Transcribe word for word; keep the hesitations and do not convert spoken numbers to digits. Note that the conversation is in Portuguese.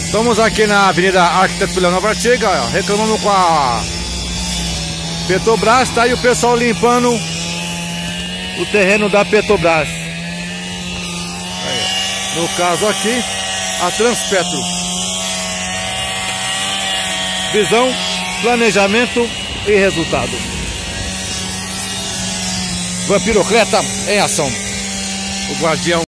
Estamos aqui na Avenida Arquiteto Leonardo Artiga, ó, reclamamos com a Petrobras, tá aí o pessoal limpando o terreno da Petrobras. Aí, no caso aqui, a Transpetro. Visão, planejamento e resultado. Vampirocreta em ação. O guardião